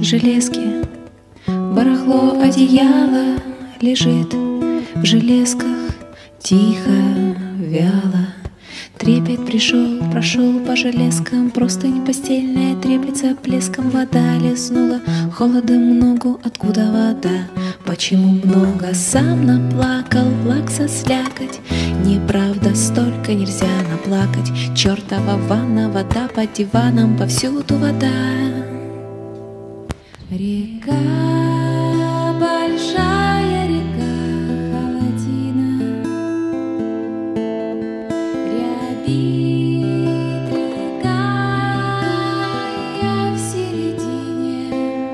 железки, барахло одеяла лежит в железках тихо, вяло. Трепет пришел, прошел по железкам, простынь постельная треплется плеском. Вода лизнула холодом ногу, откуда вода? Почему много? Сам наплакал, плакса слякоть. Неправда, столько нельзя наплакать. Чертова ванна, вода под диваном, повсюду вода. Река, большая река, холодина, рябит река, я в середине,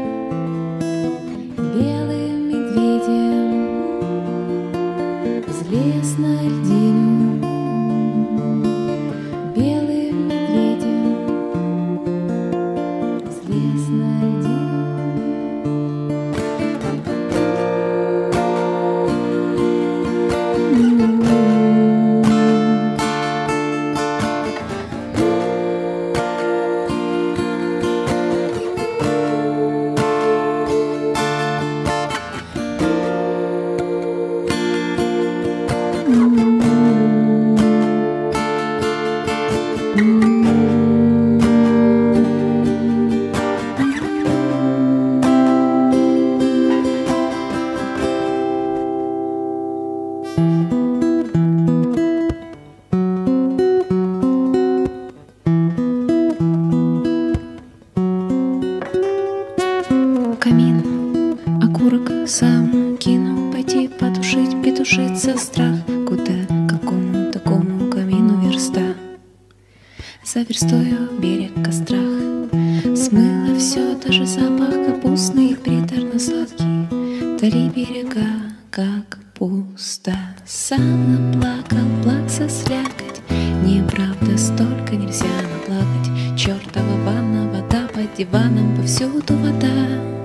белым медведем взлез на льдину, белым медведем взлез на льдину. Камин, окурок сам кину, пойти потушить, петушится страх. Куда, какому такому камину верста? За верстою берег костра смыло все, даже запах капустный, приторно-сладкий. Вдали берега, как пусто. Сам наплакал, плакса слякоть. Неправда, столько нельзя наплакать. Чертова ванна, вода под диваном, повсюду вода.